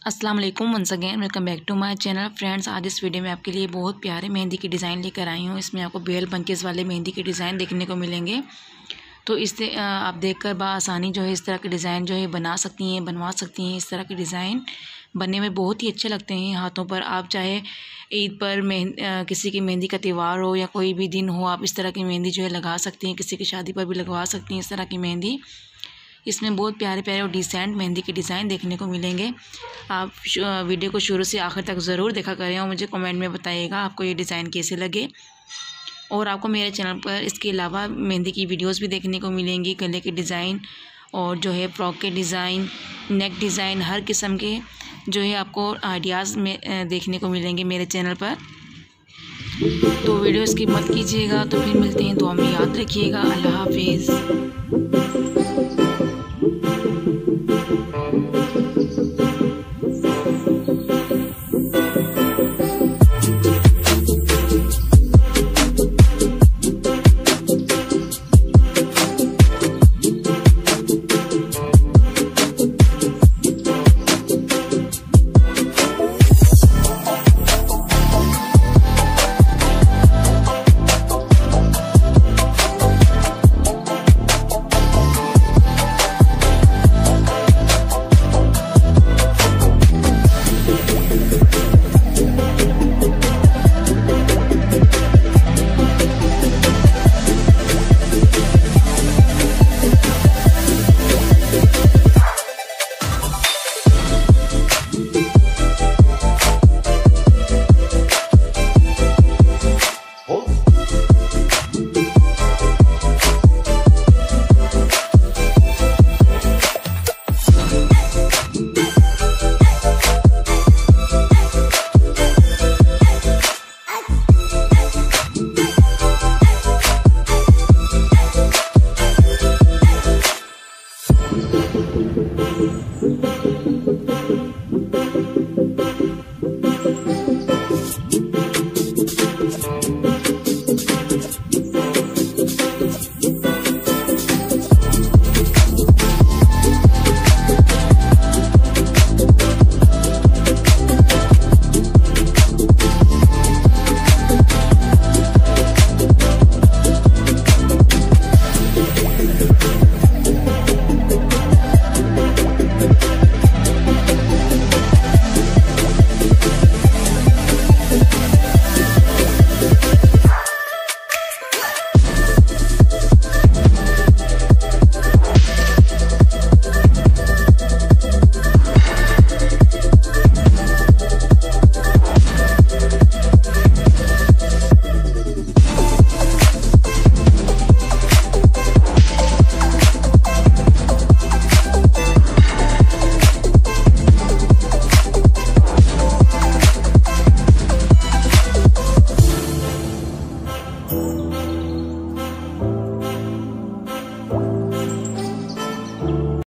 अस्सलाम वालेकुम once again welcome back to my channel friends. आज इस वीडियो में आपके लिए बहुत प्यारे मेहंदी की डिज़ाइन लेकर आई हूँ। इसमें आपको बेल बंचेस वाले मेहंदी के डिज़ाइन देखने को मिलेंगे। तो इससे आप देखकर बआसानी जो है इस तरह के डिज़ाइन जो है बना सकती हैं, बनवा सकती हैं। इस तरह के डिज़ाइन बनने में बहुत ही अच्छे लगते हैं हाथों पर। आप चाहे ईद पर किसी की मेहंदी का त्यौहार हो या कोई भी दिन हो, आप इस तरह की मेहंदी जो है लगा सकती हैं। किसी की शादी पर भी लगवा सकती हैं इस तरह की मेहंदी। इसमें बहुत प्यारे प्यारे और डिसेंट मेहंदी के डिज़ाइन देखने को मिलेंगे। आप वीडियो को शुरू से आखिर तक ज़रूर देखा करें और मुझे कमेंट में बताइएगा आपको ये डिज़ाइन कैसे लगे। और आपको मेरे चैनल पर इसके अलावा मेहंदी की वीडियोस भी देखने को मिलेंगी। गले के डिज़ाइन और जो है फ्रॉक के डिज़ाइन, नेक डिज़ाइन, हर किस्म के जो है आपको आइडियाज़ में देखने को मिलेंगे मेरे चैनल पर। तो वीडियो स्किप मत कीजिएगा। तो फिर मिलते हैं, दुआ में याद रखिएगा। अल्लाह हाफिज़।